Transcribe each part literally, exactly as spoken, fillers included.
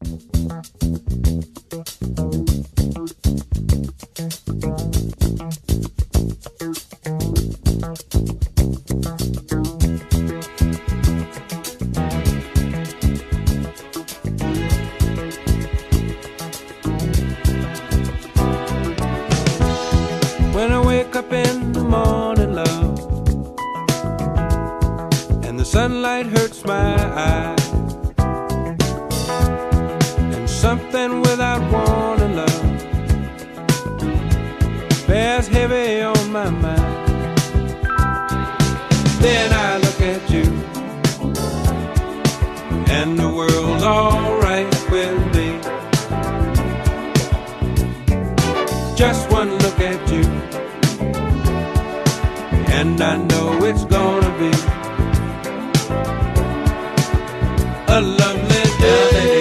When I wake up in the morning, love, and the sunlight hurts my eyes, and something without warning, love, bears heavy on my mind. Then I look at you, and the world's alright with me. Just one look at you, and I know it's gonna be a lovely day.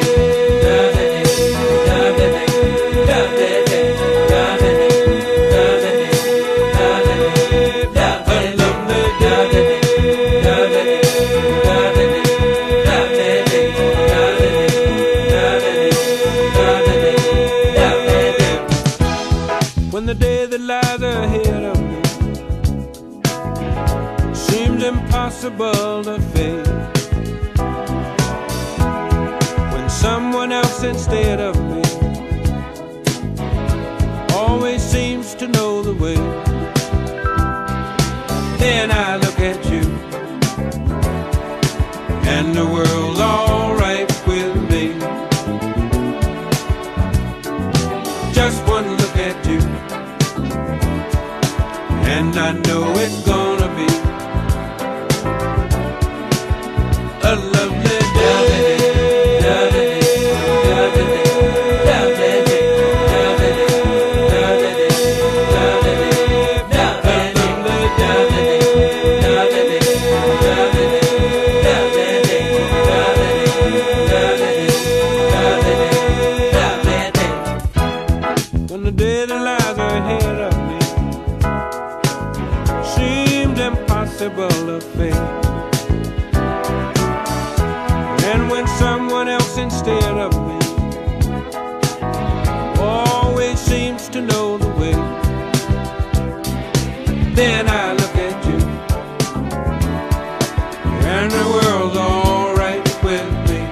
When the day that lies ahead of me seems impossible to face, when someone else instead of me always seems to know the way, then I look at you, and the world's alright with me. Just one look at you, and I know it's gonna be a lovely day. When the day that lies ahead of me seems impossible to face, and when someone else instead of me always seems to know the way, then I look at you, and the world's alright with me.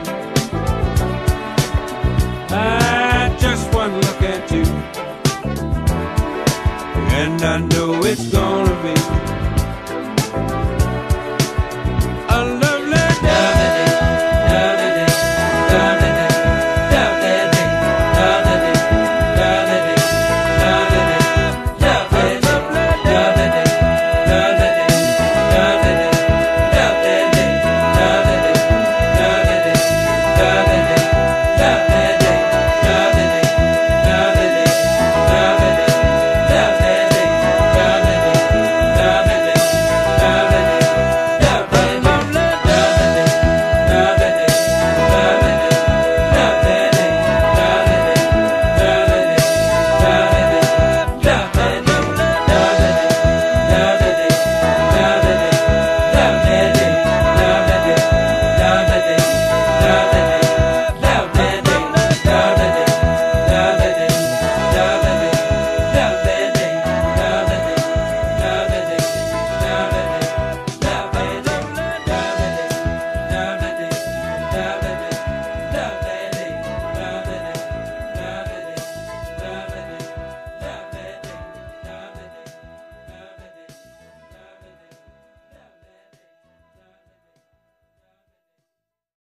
I just one look at you, and I know it's good.